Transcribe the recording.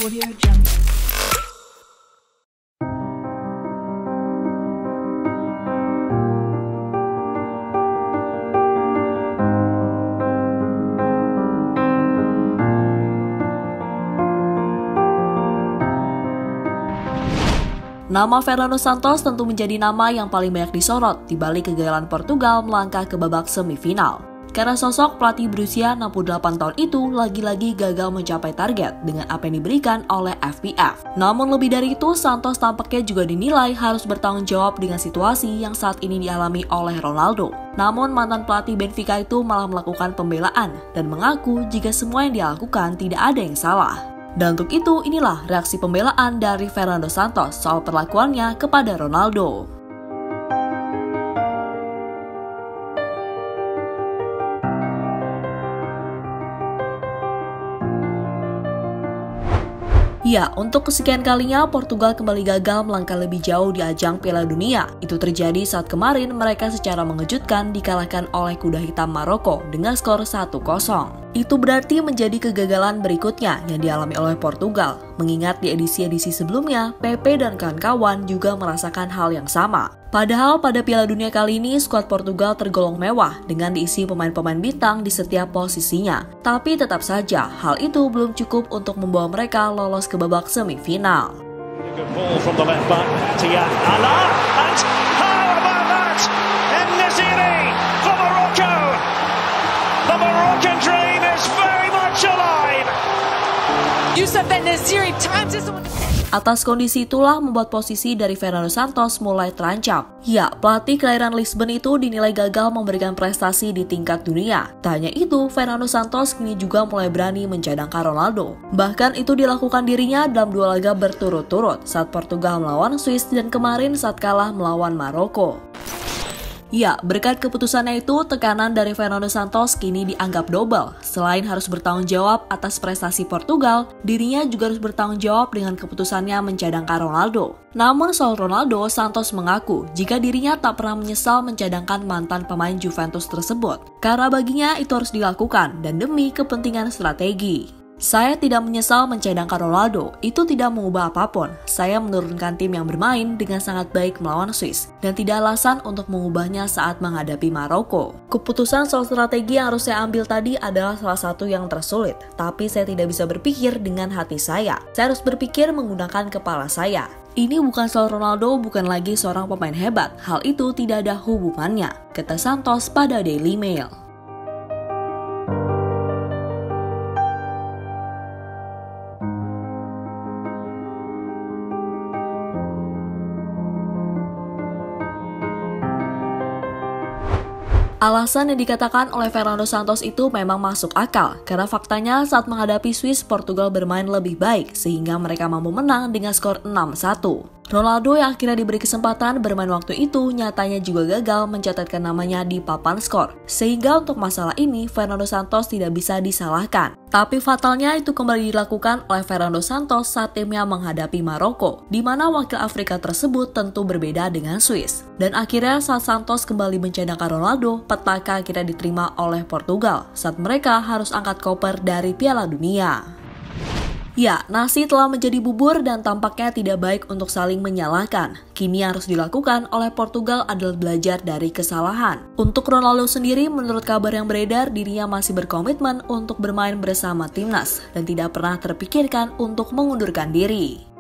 Audio Jungle. Nama Fernando Santos tentu menjadi nama yang paling banyak disorot di balik kegagalan Portugal melangkah ke babak semifinal. Karena sosok pelatih berusia 68 tahun itu lagi-lagi gagal mencapai target dengan apa yang diberikan oleh FPF. Namun lebih dari itu, Santos tampaknya juga dinilai harus bertanggung jawab dengan situasi yang saat ini dialami oleh Ronaldo. Namun mantan pelatih Benfica itu malah melakukan pembelaan dan mengaku jika semua yang dia lakukan tidak ada yang salah. Dan untuk itu, inilah reaksi pembelaan dari Fernando Santos soal perlakuannya kepada Ronaldo. Ya, untuk kesekian kalinya Portugal kembali gagal melangkah lebih jauh di ajang Piala Dunia. Itu terjadi saat kemarin mereka secara mengejutkan dikalahkan oleh kuda hitam Maroko dengan skor 1-0. Itu berarti menjadi kegagalan berikutnya yang dialami oleh Portugal. Mengingat di edisi-edisi sebelumnya, Pepe dan kawan-kawan juga merasakan hal yang sama. Padahal pada Piala Dunia kali ini, skuad Portugal tergolong mewah dengan diisi pemain-pemain bintang di setiap posisinya. Tapi tetap saja, hal itu belum cukup untuk membawa mereka lolos ke babak semifinal. Atas kondisi itulah membuat posisi dari Fernando Santos mulai terancam. Ya, pelatih kelahiran Lisbon itu dinilai gagal memberikan prestasi di tingkat dunia. Tak hanya itu, Fernando Santos kini juga mulai berani mencadangkan Ronaldo. Bahkan itu dilakukan dirinya dalam 2 laga berturut-turut saat Portugal melawan Swiss dan kemarin saat kalah melawan Maroko. Ya, berkat keputusannya itu, tekanan dari Fernando Santos kini dianggap double. Selain harus bertanggung jawab atas prestasi Portugal, dirinya juga harus bertanggung jawab dengan keputusannya mencadangkan Ronaldo. Namun soal Ronaldo, Santos mengaku jika dirinya tak pernah menyesal mencadangkan mantan pemain Juventus tersebut. Karena baginya itu harus dilakukan dan demi kepentingan strategi. Saya tidak menyesal mencadangkan Ronaldo, itu tidak mengubah apapun. Saya menurunkan tim yang bermain dengan sangat baik melawan Swiss, dan tidak alasan untuk mengubahnya saat menghadapi Maroko. Keputusan soal strategi yang harus saya ambil tadi adalah salah satu yang tersulit, tapi saya tidak bisa berpikir dengan hati saya. Saya harus berpikir menggunakan kepala saya. Ini bukan soal Ronaldo, bukan lagi seorang pemain hebat. Hal itu tidak ada hubungannya, kata Santos pada Daily Mail. Alasan yang dikatakan oleh Fernando Santos itu memang masuk akal, karena faktanya saat menghadapi Swiss, Portugal bermain lebih baik, sehingga mereka mampu menang dengan skor 6-1. Ronaldo yang akhirnya diberi kesempatan bermain waktu itu nyatanya juga gagal mencatatkan namanya di papan skor. Sehingga untuk masalah ini, Fernando Santos tidak bisa disalahkan. Tapi fatalnya itu kembali dilakukan oleh Fernando Santos saat timnya menghadapi Maroko, di mana wakil Afrika tersebut tentu berbeda dengan Swiss. Dan akhirnya saat Santos kembali mencadangkan Ronaldo, petaka akhirnya diterima oleh Portugal saat mereka harus angkat koper dari Piala Dunia. Ya, nasi telah menjadi bubur dan tampaknya tidak baik untuk saling menyalahkan. Kini yang harus dilakukan oleh Portugal adalah belajar dari kesalahan. Untuk Ronaldo sendiri, menurut kabar yang beredar, dirinya masih berkomitmen untuk bermain bersama timnas dan tidak pernah terpikirkan untuk mengundurkan diri.